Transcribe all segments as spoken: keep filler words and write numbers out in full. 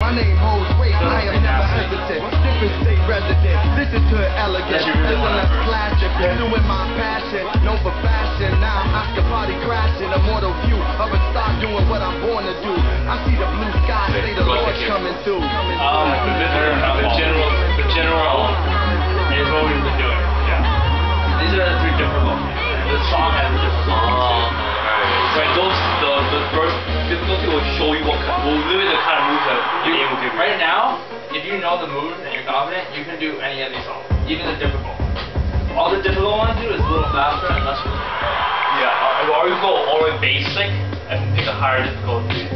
My name holds weight, I am never hesitant. Different state resident, listen to it elegant. Listen to classic, doing my passion. Known for fashion, now Oscar party crashing. A mortal view of a star doing what I'm born to do. I see the blue sky, say the Lord's coming through. Um, the visitor, the general, the general is what we've been doing. Yeah. These are the three difficult. The song has a difficult. Oh, right. Those, the the first difficulty will show you what kind, will literally the kind of moves that you're able to do. Right now, if you know the moves and you're confident, you can do any of these songs, even the difficult. All the difficult ones do is a little faster and less. Yeah, or you go all the way basic and pick a higher difficulty.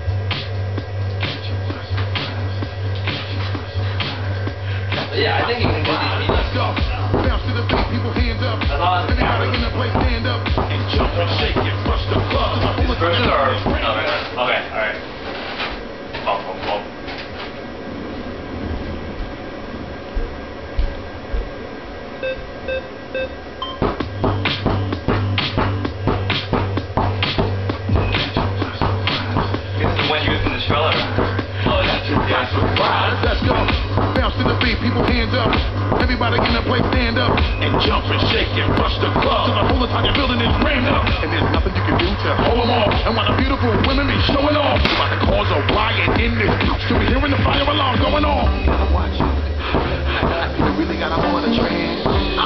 But yeah, I think you can do these beats. Let's go. Bounce to the beat, people hands up. As long as it's everybody in the place stand up and jump and shake and rush the club. These versions are okay. Okay, alright. Bump, bump, bump. When you in the trailer. Oh, that's yeah. Let's go. Bounce to the beat, people hands up. Everybody in the place stand up and jump and shake and rush the club. Till the whole entire building is rammed up. And there's nothing you can do to hold them off. And while the beautiful women be showing off, you about to cause a riot in this. Still be hearing the fire alarm going on. You gotta watch it. You really gotta hold the trend.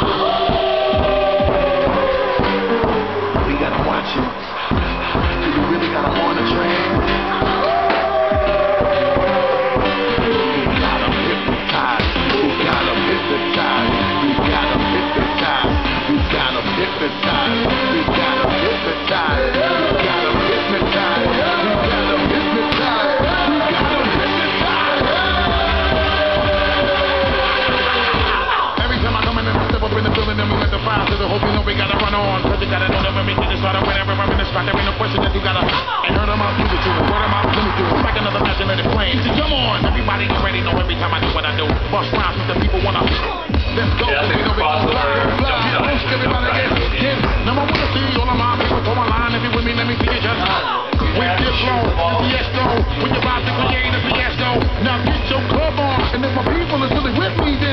We gotta watch it. You really gotta hold the trend. Hope you know we gotta run on, cause you gotta know that when we get this started, whenever I'm in the spot, there ain't no question that you gotta and heard them out, use it to it, word them out, let me do it, like another match and let it play. So come on, everybody already know every time I do what I do, bust rhymes with the people wanna, let's go, yeah, we know we gon' fly, fly, everybody get, get, now I wanna see all of my people throw a line, if you with me, let me see you just, with your flow, the fiasco, when you're about to create a fiasco, now get your club on, and if my people is really with me, then,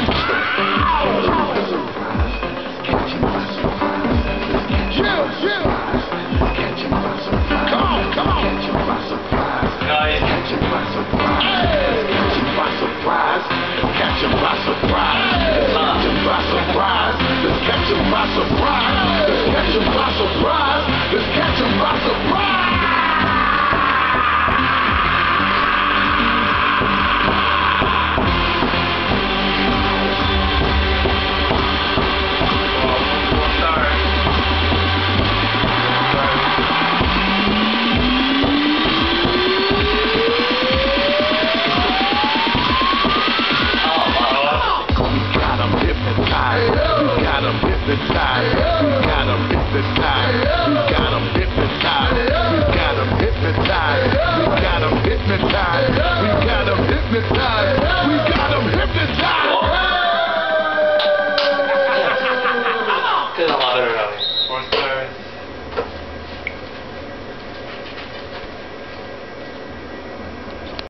hypnotized. We got them hypnotized. We got them hypnotized. We got them hypnotized. We got them hypnotized. We got them